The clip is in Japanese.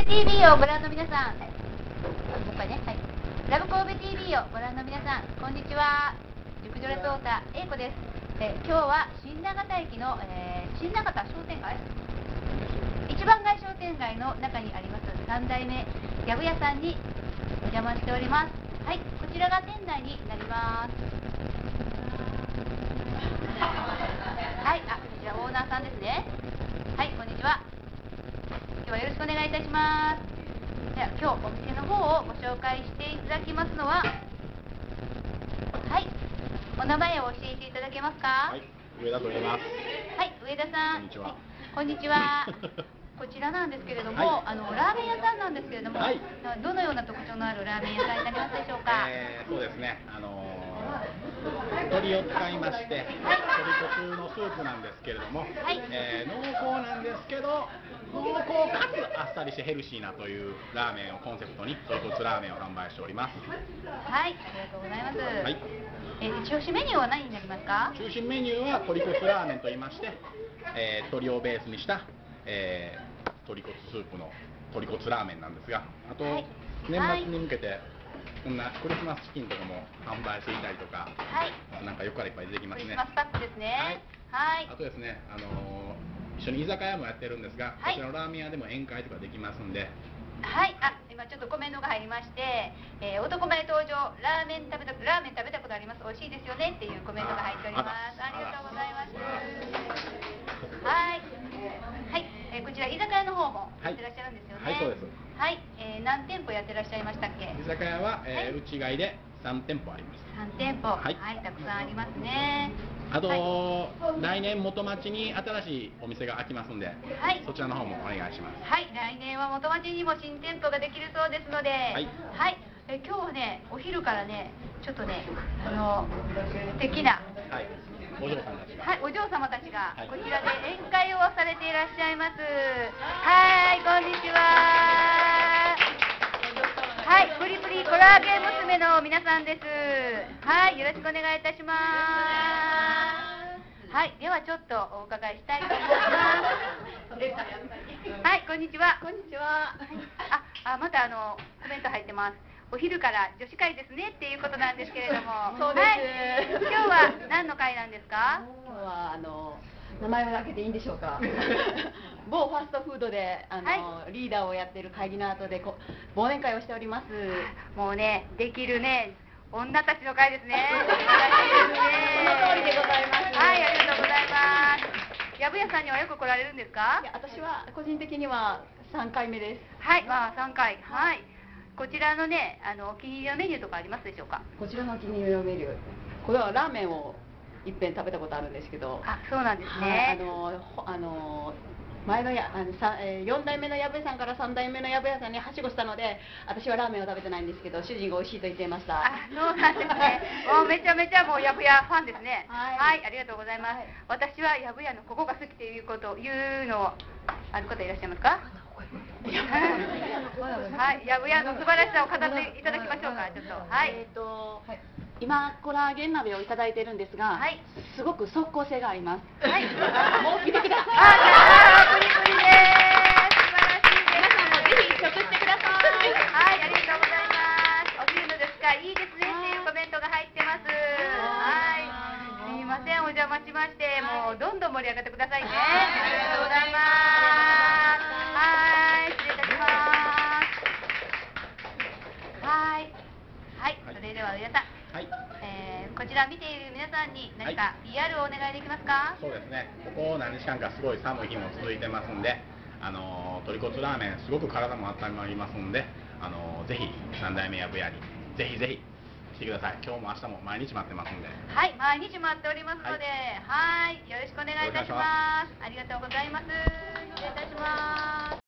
神戸 TV をご覧の皆さん、もう一回ね、はい。ラブ神戸 TV をご覧の皆さん、こんにちは。塾女レポーター、英子です。今日は新長田駅の、新長田商店街、一番街商店街の中にあります3代目やぶ屋さんにお邪魔しております。はい、こちらが店内になります。はい、こちらオーナーさんですね。はい、こんにちは。今日はよろしくお願いいたします。では今日お店の方をご紹介していただきますのは、はい、お名前を教えていただけますか。 はい、上田と言います。 はい、上田さん。 こんにちは。 こんにちは。こちらなんですけれども、 はい、 ラーメン屋さんなんですけれども、はい、どのような特徴のあるラーメン屋さんになりますでしょうか。 そうですね。鶏を使いまして、鶏骨のスープなんですけれども、はい、濃厚なんですけど、濃厚かつあっさりしてヘルシーなというラーメンをコンセプトに鶏骨ラーメンを販売しております。 はい、ありがとうございます。はい、一押しメニューは何になりますか。 中心メニューは鶏骨ラーメンと言いまして、鶏をベースにした、鶏骨スープの鶏骨ラーメンなんですが、あと、はい、年末に向けてこんなクリスマスチキンとかも販売していたりとか、はい、なんかよくからいっぱい出てきますね。クリスマスパックですね。はい。あとですね、一緒に居酒屋もやってるんですが、はい、こちらのラーメン屋でも宴会とかできますんで。はい、 今ちょっとコメントが入りまして、男前登場、ラーメン食べたことあります。美味しいですよねっていうコメントが入っております。ありがとうございます。はい。はい、こちら居酒屋の方もやってらっしゃるんですよね。 はい、そうです。 はい、何店舗やってらっしゃいましたっけ。 居酒屋は、内外で3店舗あります。 3店舗、はい、たくさんありますね。 あと、来年元町に新しいお店が開きますんで、はい、そちらの方もお願いします。 はい、来年は元町にも新店舗ができるそうですので、はい、はい、今日はね、お昼からね、ちょっとね、素敵な、 はい、お嬢さんたちが、 はい、お嬢様たちがこちらで宴会をされていらっしゃいます。はい、こんにちは。はい、プリプリコラーゲン娘の皆さんです。はい、よろしくお願いいたします。はい、ではちょっとお伺いしたいと思います。はい、こんにちは。こんにちは。またコメント入ってます。お昼から女子会ですねっていうことなんですけれども。 そうです。 はい、今日は何の会なんですか。 今日は名前を開けていいんでしょうか。某ファストフードでリーダーをやっている会議の後で忘年会をしております。 もうね、できるね、女たちの会ですね。その通りでございます。 はい、ありがとうございます。やぶ屋さんにはよく来られるんですか。 いや、私は個人的には3回目です。 はい、3回。はい。こちらのね、お気に入りのメニューとかありますでしょうか。 こちらのお気に入りのメニュー、これはラーメンをいっぺん食べたことあるんですけど。 そうなんですね。 前の4代目のやぶ屋さんから3代目のやぶ屋さんにはしごしたので、私はラーメンを食べてないんですけど、主人が美味しいと言っていました。 そうなんですね。もうめちゃめちゃもうやぶ屋ファンですね。はい、ありがとうございます。私はやぶ屋のここが好きというのある方いらっしゃいますか。はい、やぶ屋の素晴らしさを語っていただきましょうか。ちょっと、はい。 今コラーゲン鍋をいただいているんですが、はい、すごく即効性があります。はい、もう見てください。 プリプリです。素晴らしいです。 皆さんもぜひ食してください。 はい、ありがとうございます。お昼の女子会いいですねっていうコメントが入ってます。はい、すみません、お邪魔しまして、もうどんどん盛り上がってくださいね。ありがとうございます。はい、失礼いたします。はい、はい、それでは皆さん。はい、こちら見ている皆さんに何か PR をお願いできますか。 そうですね、ここ何日間かすごい寒い日も続いてますんで、鶏骨ラーメンすごく体も温まりますんで、ぜひ3代目やぶ屋にぜひぜひ来てください。今日も明日も毎日待ってますんで。 はい、毎日待っておりますので、はい、よろしくお願いいたします。ありがとうございます。失礼いたします。